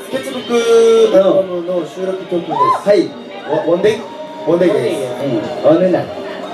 スケッチブックアルバムの収録曲です。はい。ワンデイです。ワンデイだ。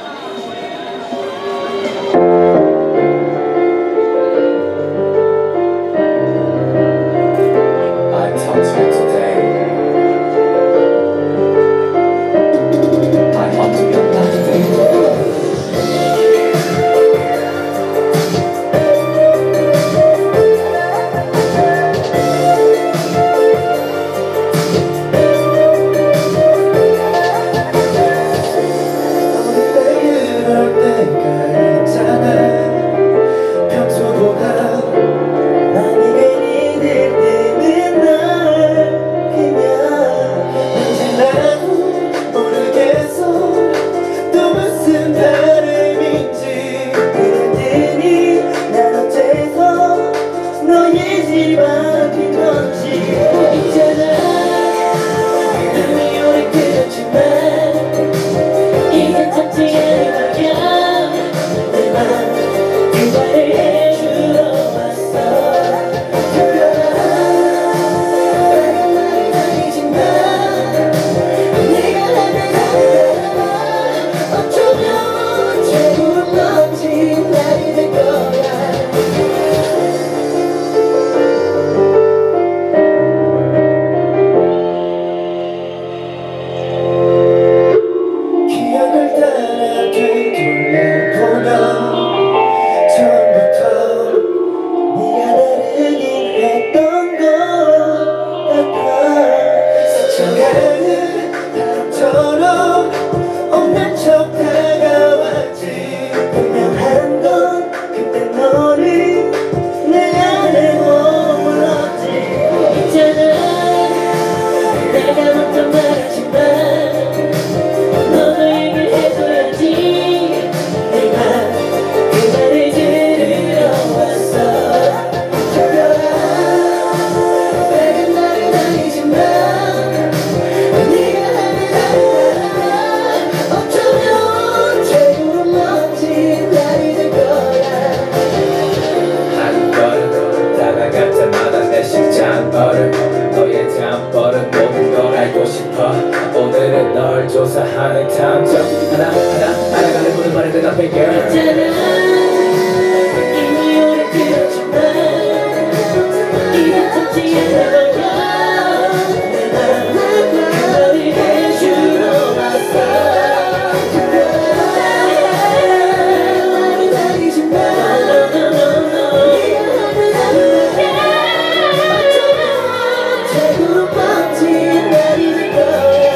오늘은 널 조사하는 탐정 하나하나 알아가는 문을 바래는 앞에 girl 이미 오래 들었지만 이게 닿지 않는 거야 그 말을 해주러 왔어 나는 아니지만 최고로 멋진 날이 될 거야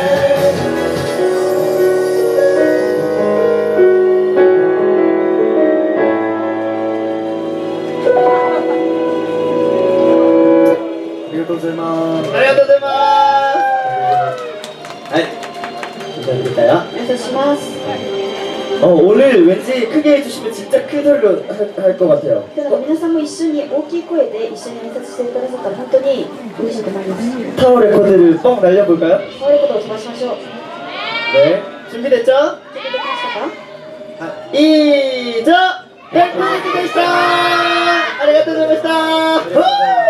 오늘 왠지 크게 해주시면 진짜 큰 소리로 할 것 같아요. 皆さんも一緒に大きい声で一緒に挨拶してくださったら本当に嬉しいと思います。 타워 레코드를 뻥 날려볼까요? 타워 레코드を飛ばしましょう。 네, 준비됐죠? 이죠! 100%でした! ありがとうございました!